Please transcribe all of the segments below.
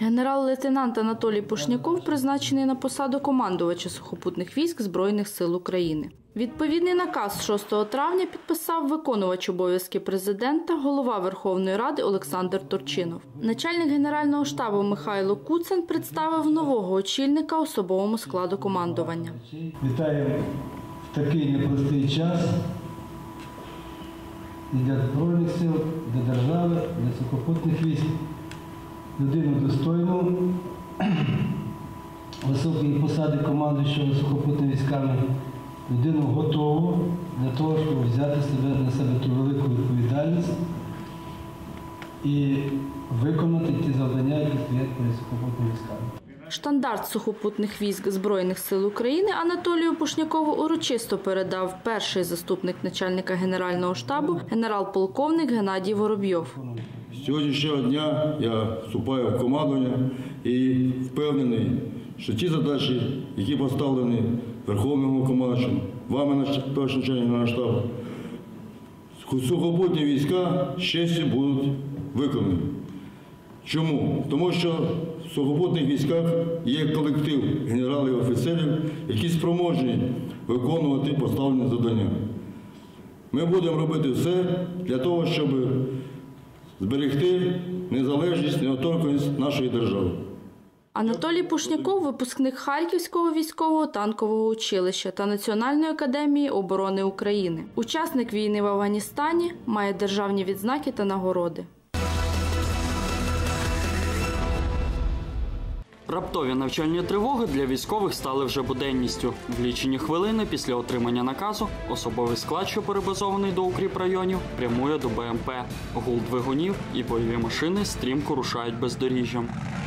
Генерал-лейтенант Анатолій Пушняков призначений на посаду командувача сухопутних військ Збройних сил України. Відповідний наказ 6 травня підписав виконувач обов'язки президента, голова Верховної Ради Олександр Турчинов. Начальник Генерального штабу Михайло Куцин представив нового очільника особовому складу командування. Вітаємо в такий непростий час і для Збройних сил, для держави, для сухопутних військ. Людину достойну, високої посади командуючого сухопутними військами, людину готову для того, щоб взяти на себе ту велику відповідальність і виконати ті завдання, які стоять перед сухопутними військами. Штандарт сухопутних військ Збройних сил України Анатолію Пушнякову урочисто передав перший заступник начальника Генерального штабу генерал-полковник Геннадій Воробйов. З сьогоднішнього дня я вступаю в командування і впевнений, що ті задачі, які поставлені Верховним командувачем, вами, перший начальник Генерального штабу, сухопутні війська з честю будуть виконані. Чому? Тому що в сухопутних військах є колектив генералів і офіцерів, які спроможні виконувати поставлені завдання. Ми будемо робити все для того, щоб зберегти незалежність, недоторканність нашої держави. Анатолій Пушняков – випускник Харківського військового танкового училища та Національної академії оборони України. Учасник війни в Афганістані, має державні відзнаки та нагороди. Раптові навчальні тривоги для військових стали вже буденністю. В лічені хвилини після отримання наказу особовий склад, що перебазований до укріпрайонів, прямує до БМП. Гул двигунів і бойові машини стрімко рушають бездоріжжям.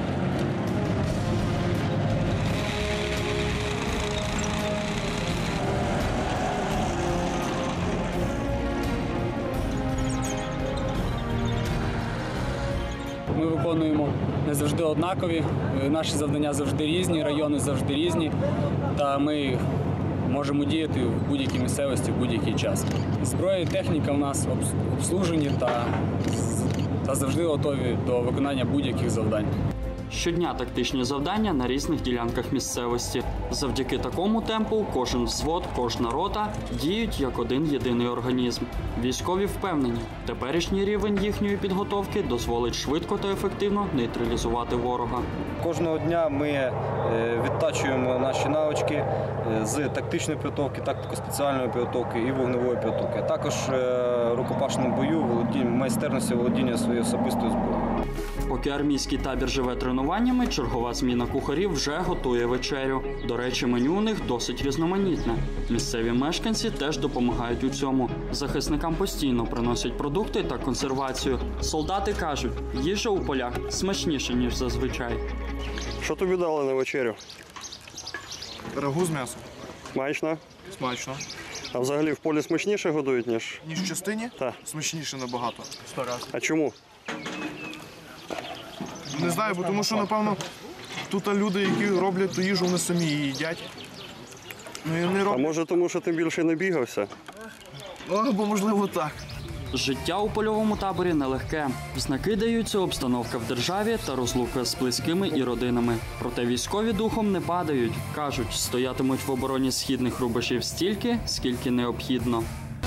Ми виконуємо не завжди однакові, наші завдання завжди різні, райони завжди різні, та ми можемо діяти в будь-якій місцевості, в будь-який час. Зброя і техніка в нас обслужені та завжди готові до виконання будь-яких завдань. Щодня тактичні завдання на різних ділянках місцевості. Завдяки такому темпу кожен взвод, кожна рота діють як один єдиний організм. Військові впевнені, теперішній рівень їхньої підготовки дозволить швидко та ефективно нейтралізувати ворога. Кожного дня ми відтачуємо наші навички з тактичної підготовки, тактико-спеціальної підготовки і вогневої підготовки, а також в рукопашному бою, майстерності володіння своєю особистою зброєю. Поки армійський табір живе тренуваннями, чергова зміна кухарів вже готує вечерю. До речі, меню у них досить різноманітне. Місцеві мешканці теж допомагають у цьому. Захисникам постійно приносять продукти та консервацію. Солдати кажуть, їжа у полях смачніша, ніж зазвичай. Що тобі дали на вечерю? Рагу з м'ясом. Смачно? Смачно. А взагалі в полі смачніше годують, ніж? Ніж в частині? Так. Смачніше набагато. 100 разів. А чому? Не знаю, бо тому що, напевно, тут люди, які роблять ту їжу, вони самі її їдять. А може тому, що ти більше не бігався? Або, можливо, так. Життя у польовому таборі нелегке. Знаки даються обстановка в державі та розлука з близькими і родинами. Проте військові духом не падають. Кажуть, стоятимуть в обороні східних рубежів стільки, скільки необхідно.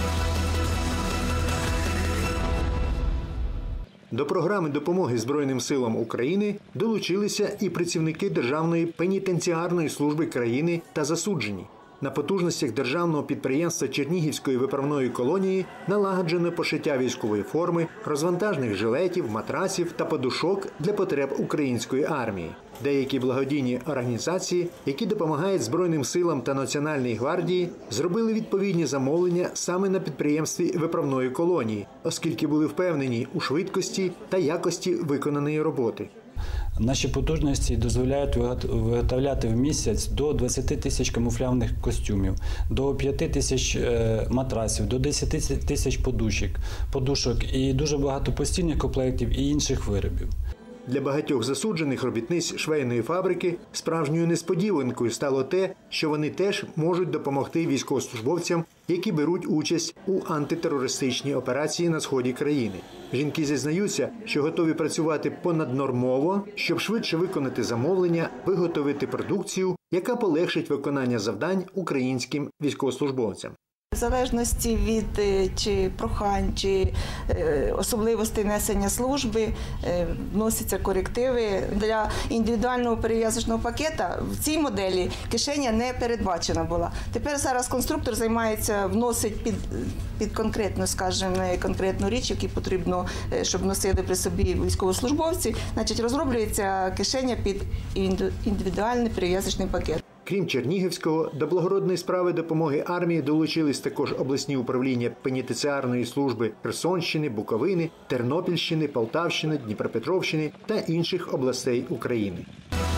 До програми допомоги Збройним силам України долучилися і працівники Державної пенітенціарної служби країни та засуджені. На потужностях державного підприємства Чернігівської виправної колонії налагоджено пошиття військової форми, розвантажних жилетів, матрасів та подушок для потреб української армії. Деякі благодійні організації, які допомагають Збройним силам та Національній гвардії, зробили відповідні замовлення саме на підприємстві виправної колонії, оскільки були впевнені у швидкості та якості виконаної роботи. Наші потужності дозволяють виготовляти в місяць до 20 тисяч камуфляжних костюмів, до 5 тисяч матрасів, до 10 тисяч подушок і дуже багато постільних комплектів і інших виробів. Для багатьох засуджених робітниць швейної фабрики справжньою несподіванкою стало те, що вони теж можуть допомогти військовослужбовцям які беруть участь у антитерористичній операції на сході країни. Жінки зізнаються, що готові працювати понаднормово, щоб швидше виконати замовлення, виготовити продукцію, яка полегшить виконання завдань українським військовослужбовцям. В залежності від чи прохань, чи особливостей несення служби вносяться корективи. Для індивідуального перев'язочного пакета в цій моделі кишеня не передбачена була. Тепер зараз конструктор займається, вносить під конкретну, скажімо, конкретну річ, яку потрібно, щоб носили при собі військовослужбовці. Значить, розроблюється кишеня під індивідуальний перев'язочний пакет. Крім Чернігівського, до благородної справи допомоги армії долучились також обласні управління пенітенціарної служби Херсонщини, Буковини, Тернопільщини, Полтавщини, Дніпропетровщини та інших областей України.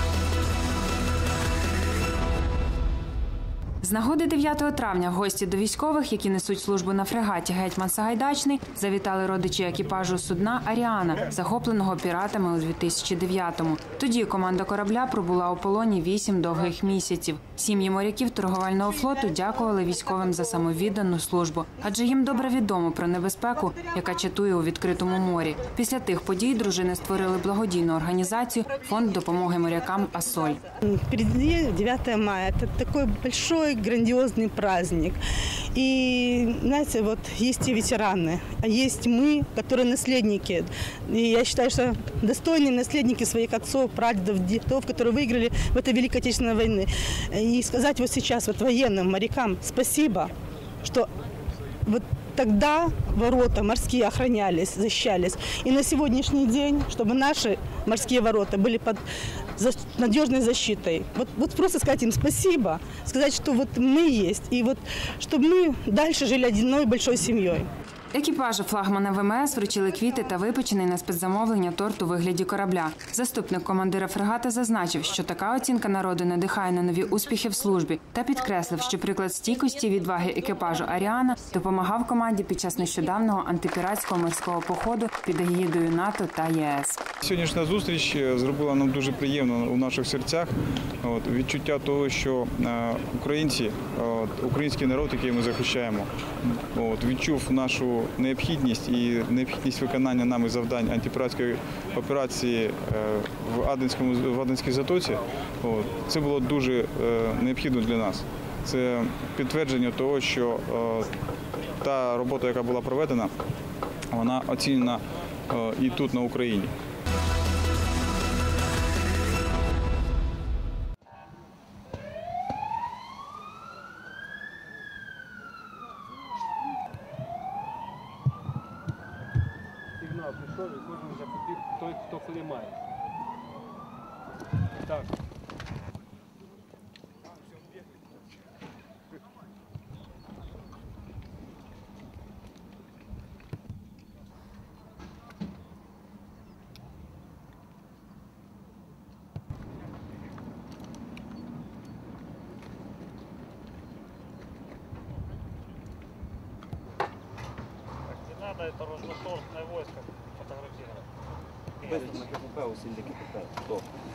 З нагоди 9 травня в гості до військових, які несуть службу на фрегаті «Гетьман Сагайдачний», завітали родичі екіпажу судна «Аріана», захопленого піратами у 2009-му. Тоді команда корабля пробула у полоні 8 довгих місяців. Сім'ї моряків торговельного флоту дякували військовим за самовіддану службу, адже їм добре відомо про небезпеку, яка чатує у відкритому морі. Після тих подій дружини створили благодійну організацію «Фонд допомоги морякам Асоль». Впереди 9 мая. Это такой большой, грандиозный праздник. И, знаете, вот есть и ветераны, а есть мы, которые наследники. И я считаю, что достойные наследники своих отцов, прадедов, дедов, которые выиграли в этой Великой Отечественной войны. И сказать вот сейчас вот военным морякам спасибо, что вот тогда ворота морские охранялись, защищались. И на сегодняшний день, чтобы наши морские ворота были под надежной защитой. Вот просто сказать им спасибо, сказать, что вот мы есть, и вот чтобы мы дальше жили одной большой семьей. Екіпажу флагмана ВМС вручили квіти та випечений на спецзамовлення торт у вигляді корабля. Заступник командира фрегата зазначив, що така оцінка народу надихає на нові успіхи в службі та підкреслив, що приклад стійкості і відваги екіпажу «Аріана» допомагав команді під час нещодавнього антипіратського морського походу під егідою НАТО та ЄС. Сьогоднішня зустріч зробила нам дуже приємно у наших серцях. Відчуття того, що українці, український народ, який ми захищаємо, відчув нашу необхідність і необхідність виконання нами завдань антипіратської операції в Аденській затоці. Це було дуже необхідно для нас. Це підтвердження того, що та робота, яка була проведена, вона оцінена і тут, на Україні. Сигнал прийшов і кожен запобіг той, хто коли має. Так. Надо это разнотортное войско фотографировать. Без на КПП, усилля КПП. Стоп.